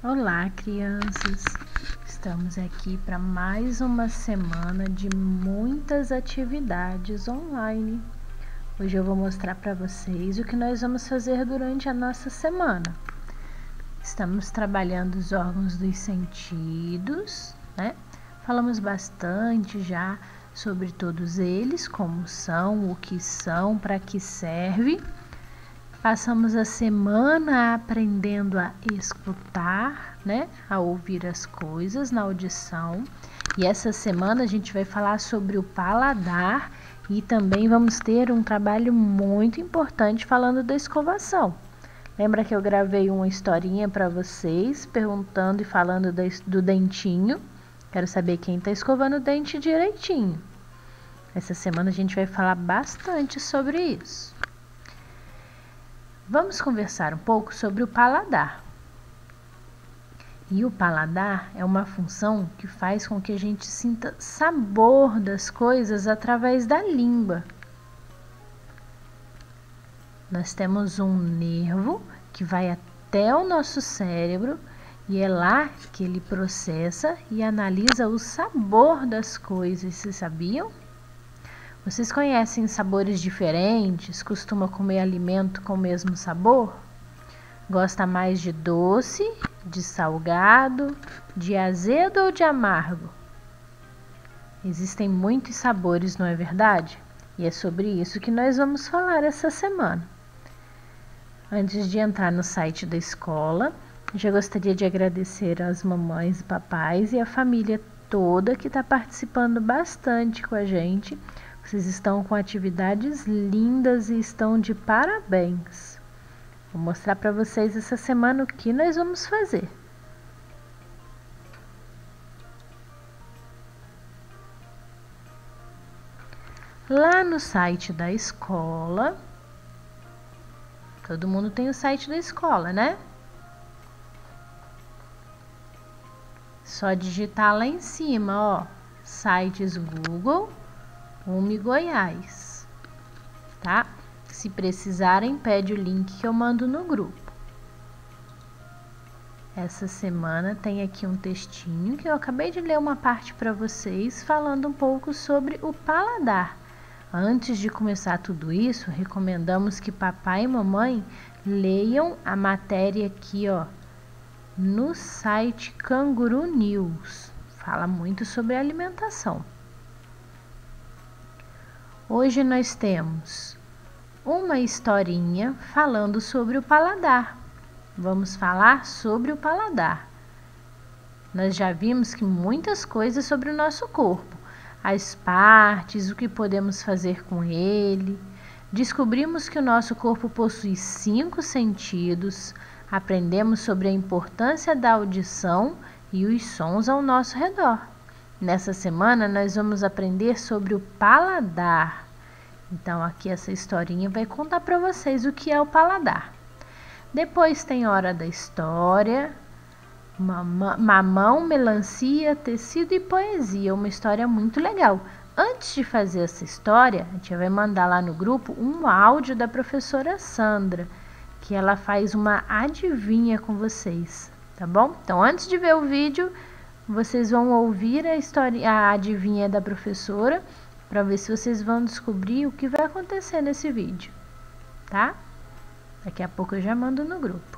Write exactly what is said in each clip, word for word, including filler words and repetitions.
Olá, crianças! Estamos aqui para mais uma semana de muitas atividades online. Hoje eu vou mostrar para vocês o que nós vamos fazer durante a nossa semana. Estamos trabalhando os órgãos dos sentidos, né? Falamos bastante já sobre todos eles, como são, o que são, para que serve. Passamos a semana aprendendo a escutar, né? A ouvir as coisas na audição. E essa semana a gente vai falar sobre o paladar e também vamos ter um trabalho muito importante falando da escovação. Lembra que eu gravei uma historinha para vocês, perguntando e falando do dentinho? Quero saber quem está escovando o dente direitinho. Essa semana a gente vai falar bastante sobre isso. Vamos conversar um pouco sobre o paladar. E o paladar é uma função que faz com que a gente sinta sabor das coisas através da língua. Nós temos um nervo que vai até o nosso cérebro e é lá que ele processa e analisa o sabor das coisas. Vocês sabiam? Vocês conhecem sabores diferentes? Costuma comer alimento com o mesmo sabor? Gosta mais de doce, de salgado, de azedo ou de amargo? Existem muitos sabores, não é verdade? E é sobre isso que nós vamos falar essa semana. Antes de entrar no site da escola, já gostaria de agradecer às mamães e papais e à família toda que está participando bastante com a gente. Vocês estão com atividades lindas e estão de parabéns. Vou mostrar para vocês essa semana o que nós vamos fazer. Lá no site da escola, todo mundo tem o site da escola, né? Só digitar lá em cima, ó, sites Google U M E Goiás, tá? Se precisarem, pede o link que eu mando no grupo. Essa semana tem aqui um textinho que eu acabei de ler uma parte para vocês, falando um pouco sobre o paladar. Antes de começar tudo isso, recomendamos que papai e mamãe leiam a matéria aqui, ó, no site Canguru News. Fala muito sobre alimentação. Hoje nós temos uma historinha falando sobre o paladar. Vamos falar sobre o paladar. Nós já vimos que muitas coisas sobre o nosso corpo, as partes, o que podemos fazer com ele. Descobrimos que o nosso corpo possui cinco sentidos. Aprendemos sobre a importância da audição e os sons ao nosso redor. Nessa semana nós vamos aprender sobre o paladar. Então aqui essa historinha vai contar para vocês o que é o paladar. Depois tem hora da história, mamão, melancia, tecido e poesia, uma história muito legal. Antes de fazer essa história, a gente vai mandar lá no grupo um áudio da professora Sandra, que ela faz uma adivinha com vocês, tá bom? Então antes de ver o vídeo, vocês vão ouvir a história, a adivinha da professora, para ver se vocês vão descobrir o que vai acontecer nesse vídeo, tá? Daqui a pouco eu já mando no grupo.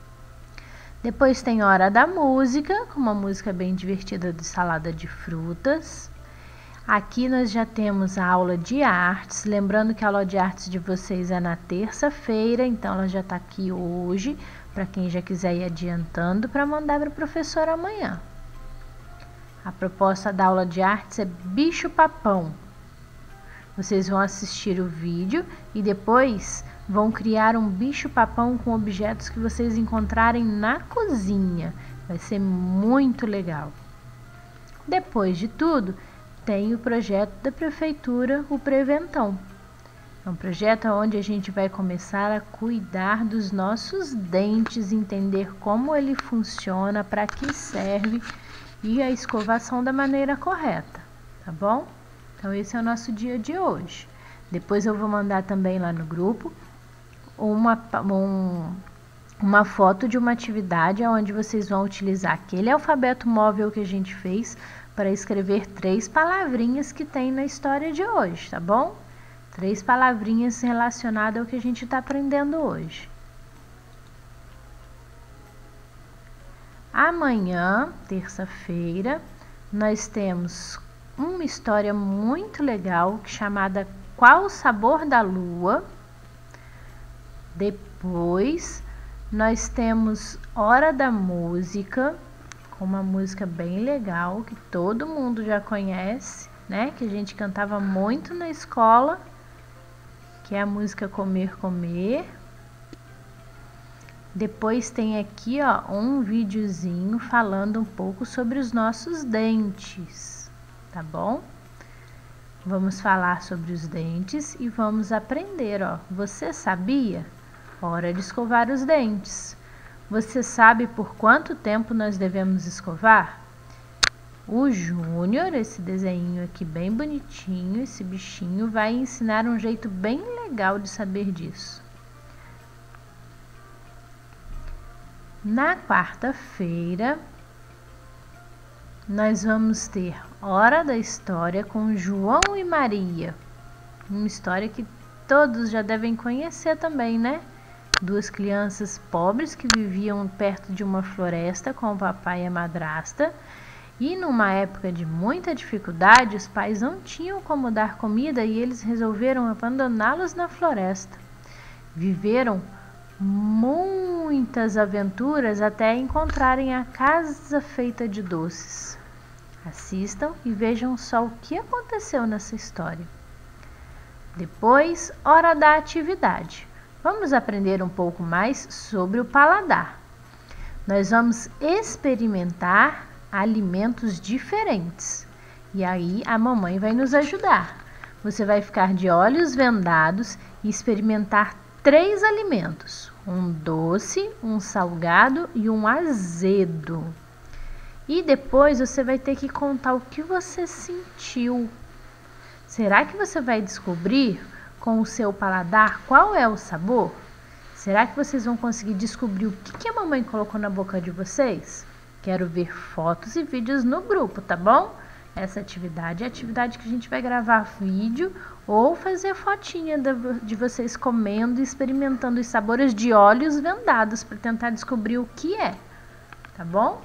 Depois tem hora da música, com uma música bem divertida de salada de frutas. Aqui nós já temos a aula de artes, lembrando que a aula de artes de vocês é na terça-feira, então ela já está aqui hoje, para quem já quiser ir adiantando, para mandar para a professora amanhã. A proposta da aula de artes é bicho-papão. Vocês vão assistir o vídeo e depois vão criar um bicho-papão com objetos que vocês encontrarem na cozinha. Vai ser muito legal. Depois de tudo, tem o projeto da prefeitura, o Preventão. É um projeto onde a gente vai começar a cuidar dos nossos dentes, entender como ele funciona, para que serve e a escovação da maneira correta, tá bom? Então esse é o nosso dia de hoje. Depois eu vou mandar também lá no grupo uma, um, uma foto de uma atividade onde vocês vão utilizar aquele alfabeto móvel que a gente fez para escrever três palavrinhas que tem na história de hoje, tá bom? Três palavrinhas relacionadas ao que a gente está aprendendo hoje. Amanhã, terça-feira, nós temos uma história muito legal chamada Qual o Sabor da Lua? Depois, nós temos Hora da Música, com uma música bem legal que todo mundo já conhece, né? Que a gente cantava muito na escola, que é a música Comer, Comer. Depois tem aqui, ó, um videozinho falando um pouco sobre os nossos dentes, tá bom? Vamos falar sobre os dentes e vamos aprender, ó. Você sabia? Hora de escovar os dentes. Você sabe por quanto tempo nós devemos escovar? O Júnior, esse desenho aqui bem bonitinho, esse bichinho, vai ensinar um jeito bem legal de saber disso. Na quarta-feira, nós vamos ter Hora da História com João e Maria. Uma história que todos já devem conhecer também, né? Duas crianças pobres que viviam perto de uma floresta com o papai e a madrasta. E numa época de muita dificuldade, os pais não tinham como dar comida e eles resolveram abandoná-los na floresta. Viveram muitas aventuras até encontrarem a casa feita de doces. Assistam e vejam só o que aconteceu nessa história. Depois, hora da atividade. Vamos aprender um pouco mais sobre o paladar. Nós vamos experimentar alimentos diferentes. E aí a mamãe vai nos ajudar. Você vai ficar de olhos vendados e experimentar três alimentos, um doce, um salgado e um azedo. E depois você vai ter que contar o que você sentiu. Será que você vai descobrir com o seu paladar qual é o sabor? Será que vocês vão conseguir descobrir o que a mamãe colocou na boca de vocês? Quero ver fotos e vídeos no grupo, tá bom? Essa atividade é a atividade que a gente vai gravar vídeo ou fazer fotinha de vocês comendo e experimentando os sabores de olhos vendados para tentar descobrir o que é, tá bom?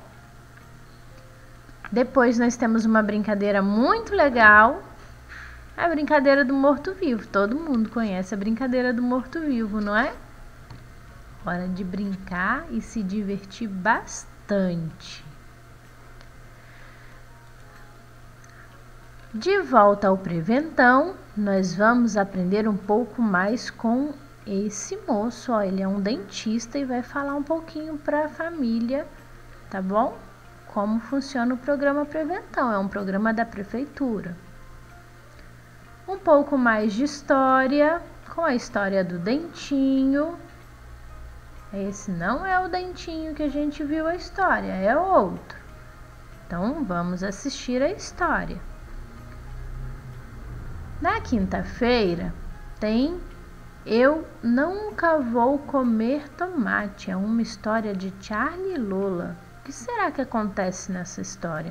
Depois nós temos uma brincadeira muito legal, a brincadeira do morto-vivo. Todo mundo conhece a brincadeira do morto-vivo, não é? Hora de brincar e se divertir bastante. De volta ao Preventão, nós vamos aprender um pouco mais com esse moço. Ó, ele é um dentista e vai falar um pouquinho para a família, tá bom? Como funciona o programa Preventão, é um programa da prefeitura. Um pouco mais de história, com a história do dentinho. Esse não é o dentinho que a gente viu a história, é outro. Então, vamos assistir a história. Na quinta-feira tem Eu Nunca Vou Comer Tomate. É uma história de Charlie e Lola. O que será que acontece nessa história?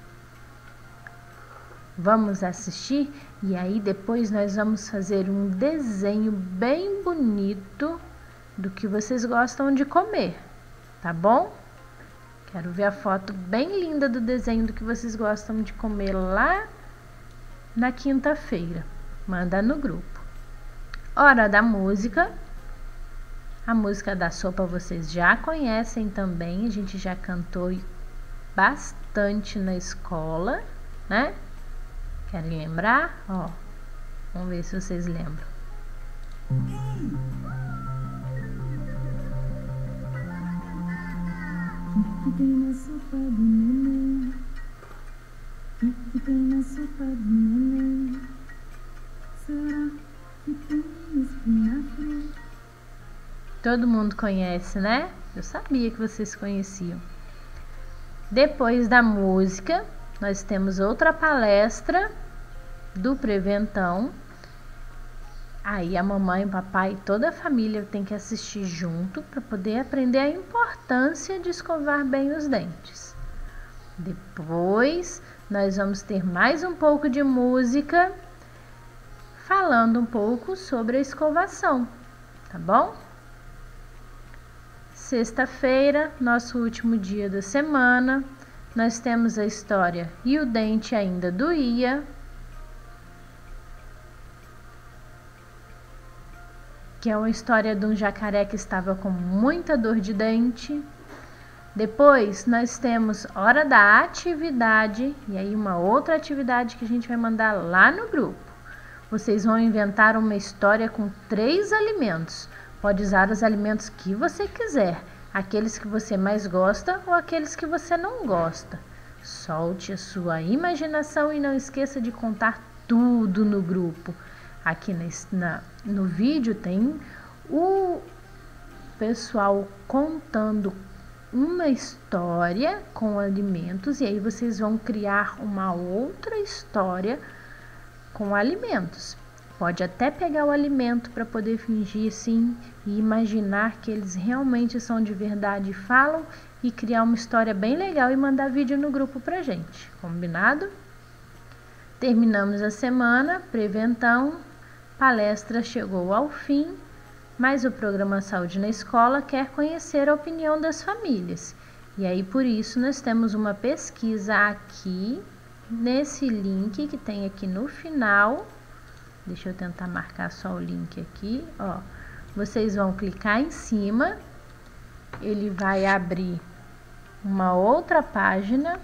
Vamos assistir e aí depois nós vamos fazer um desenho bem bonito do que vocês gostam de comer, tá bom? Quero ver a foto bem linda do desenho do que vocês gostam de comer lá na quinta-feira. Manda no grupo. Hora da música. A música da sopa vocês já conhecem também. A gente já cantou bastante na escola, né? Querem lembrar? Ó, vamos ver se vocês lembram. O que tem na sopa do neném? O que tem na sopa do neném? Será que tem espinafre? Todo mundo conhece, né? Eu sabia que vocês conheciam. Depois da música, nós temos outra palestra do Preventão. Aí a mamãe, o papai e toda a família tem que assistir junto para poder aprender a importância de escovar bem os dentes. Depois nós vamos ter mais um pouco de música falando um pouco sobre a escovação, tá bom? Sexta-feira, nosso último dia da semana, nós temos a história E o Dente Ainda Doía, que é uma história de um jacaré que estava com muita dor de dente. Depois nós temos Hora da Atividade, e aí uma outra atividade que a gente vai mandar lá no grupo. Vocês vão inventar uma história com três alimentos. Pode usar os alimentos que você quiser, aqueles que você mais gosta ou aqueles que você não gosta. Solte a sua imaginação e não esqueça de contar tudo no grupo. Aqui na, na, no vídeo tem o pessoal contando uma história com alimentos e aí vocês vão criar uma outra história com alimentos. Pode até pegar o alimento para poder fingir sim e imaginar que eles realmente são de verdade e falam e criar uma história bem legal e mandar vídeo no grupo pra gente. Combinado? Terminamos a semana, Preventão, palestra chegou ao fim, mas o programa Saúde na Escola quer conhecer a opinião das famílias. E aí por isso nós temos uma pesquisa aqui nesse link que tem aqui no final. Deixa eu tentar marcar só o link aqui, ó. Vocês vão clicar em cima, ele vai abrir uma outra página,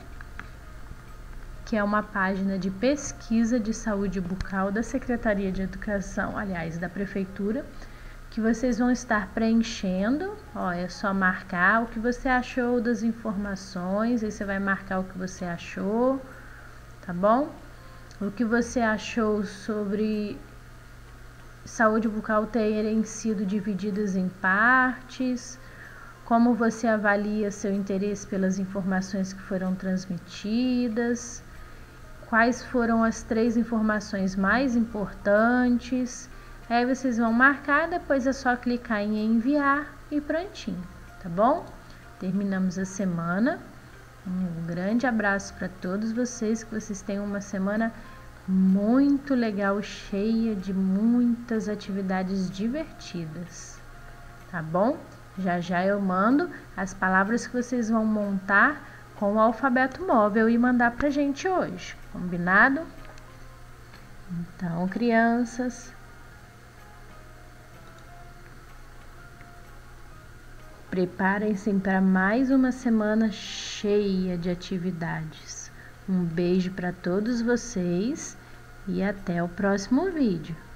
que é uma página de pesquisa de saúde bucal da Secretaria de Educação, aliás, da Prefeitura, que vocês vão estar preenchendo, ó, é só marcar o que você achou das informações, aí você vai marcar o que você achou, tá bom? O que você achou sobre saúde bucal terem sido divididas em partes, como você avalia seu interesse pelas informações que foram transmitidas, quais foram as três informações mais importantes. Aí vocês vão marcar, depois é só clicar em enviar e prontinho, tá bom? Terminamos a semana. Um grande abraço para todos vocês, que vocês tenham uma semana muito legal, cheia de muitas atividades divertidas, tá bom? Já já eu mando as palavras que vocês vão montar com o alfabeto móvel e mandar pra gente hoje, combinado? Então, crianças, preparem-se para mais uma semana cheia de atividades. Um beijo para todos vocês e até o próximo vídeo.